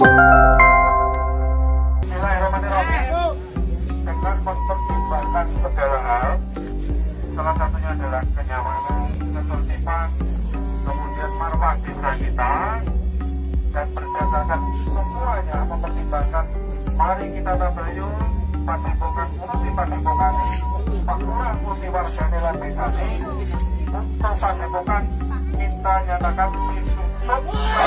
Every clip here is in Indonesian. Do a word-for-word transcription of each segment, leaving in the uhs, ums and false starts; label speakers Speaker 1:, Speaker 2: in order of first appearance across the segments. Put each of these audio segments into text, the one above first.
Speaker 1: Bismillahirrahmanirrahim. Dengan mempertimbangkan segala hal, salah satunya adalah kenyamanan, ketertiban, kemudian marwah desa kita, dan berdasarkan semuanya mempertimbangkan, mari kita tabayun padepokan urusi padepokan Pak Lurah urusi warga desa desa ini untuk padepokan kita nyatakan ditutup.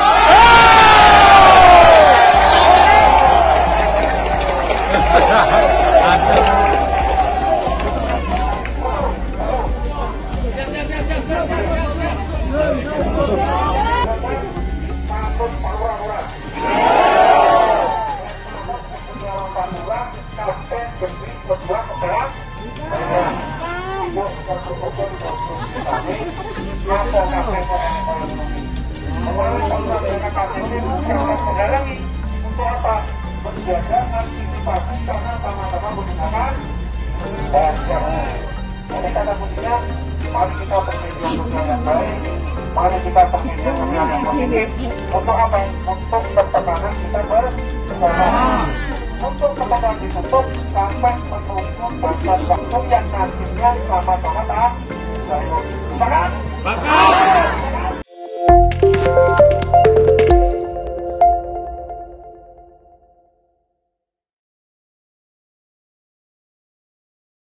Speaker 1: Untuk apa? Menjaga antisipasi karena sama-sama menggunakan masker. Oleh karena kemudian, mari kita bekerja yang baik, mari kita bekerja yang positif. Untuk apa? Untuk pertemanan kita bersama. Untuk kemudian ditutup sampai menunggu batas waktu yang nantinya sama-sama tak. Bahkan, bahkan.